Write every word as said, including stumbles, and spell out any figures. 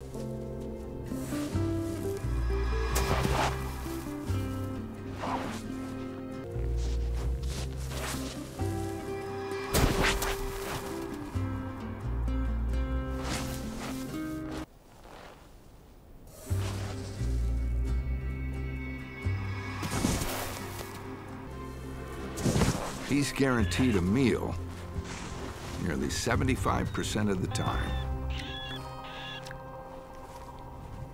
He's guaranteed a meal nearly seventy-five percent of the time.